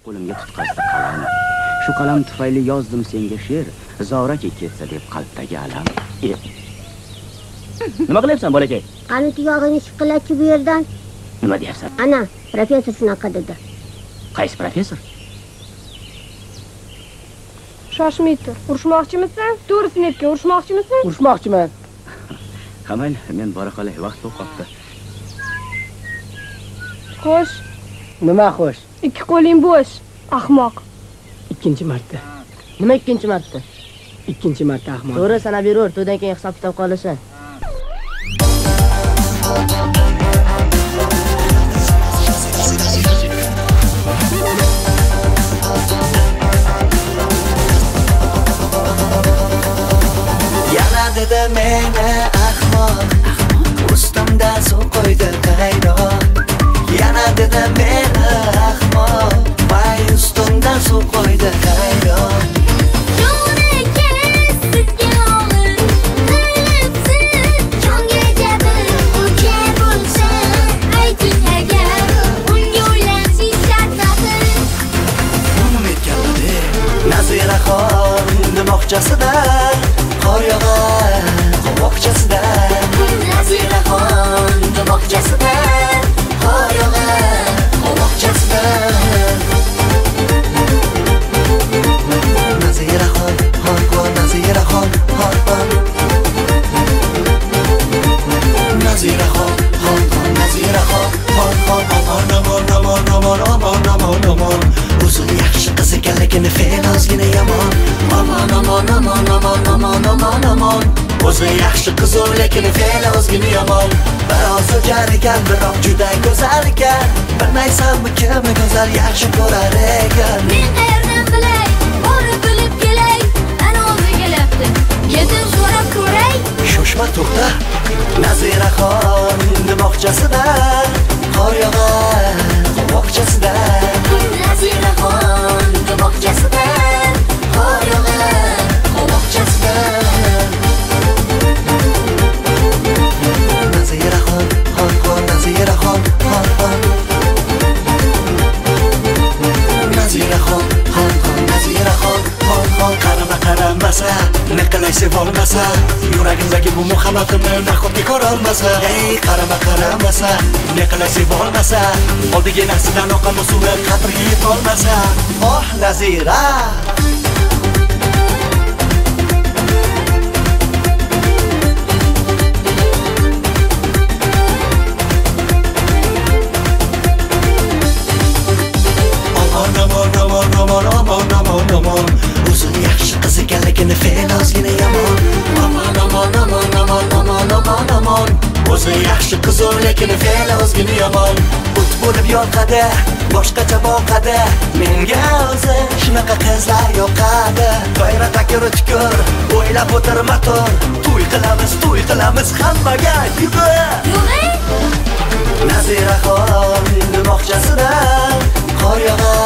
Qo'limga tutqazdi qalam. Shu qalam tufayli yozdim senga she'r, zoraki ketsa deb qalbdagi alam. Nima qilyapsan, bolakay? Qani tuyog'ini shiqillatchi bu yerdan. Nima deyapsan? Ana, professor shunaqa dedi. Qaysi professor? Shoshmay tur. Urushmoqchimisan? To'g'risini aytgan, urushmoqchimisan? Urushmoqchiman. Qamayl, men bora qolay, vaqt o'qibdi. Xo'sh. Nima xo'sh? Ikki qo'ling bo'sh, ahmoq. Ikkinchi marta. Nima ikkinchi marta? Ikkinchi marta ahmoq. To'g'ri sanab yuraver, to'ydan keyin hisob kitob qolasan. Yana dedi meni ahmoq, ustimda suv qo'ydi qayroq. Yana dedi meni ahmoq, vay ustimda suv qo'ydi qayroq. Naziraxon demoqchasida qor yog'ar qovoqchasida. Naziraxon demoqchasida qor yog'ar qovoqchasida. Naziraxon hon Naziraxon hon. Naziraxon hon Naziraxon hon. Amon o'zi yaxshi qiz ekanligini fe'l ozgina yomon. Amon o'zi yaxshi qiz lekin fe'l ozgina yomon. Biroz o'jar ekan, biroq juda go'zal ekan. Bilmaysanmi kim go'zal yaxshi ko'rar ekan? Men qayerdan bilay, borib bilib kelay. Ana o'zi kelibdi, yetib so'rab ko'ray. Shoshma, to'xta. Naziraxon demoqchasida qor yog'ar qovoqchasida. Naziraxon demoqchasida qor yog'ar qovoqchasida. Naziraxon hon Naziraxon hon. Naziraxon hon Naziraxon hon. Qaramasa, ne qilay sevolmasa, yuragimdagi bu muhabbatimni nahotki ko'rolmasa. Ey qaramasa, ne qilay sevolmasa, oldiga narsadan oqan suvlar qadriga yetolmasa. Oh Nazira, amon o'zi yaxshi qiz ekanligini fe'l ozgina yomon. Amon o'zi yaxshi qiz lekin fe'l ozgina yomon. O't bo'lib yoqadi, boshqacha boqadi. Menga o'zi shunaqa qizlar yoqadi. G'ayrat akir o'tkir, o'ylab o'tirma tur. To'y qilamiz hammaga yugur. Naziraxon demoqchasida qor yog'ar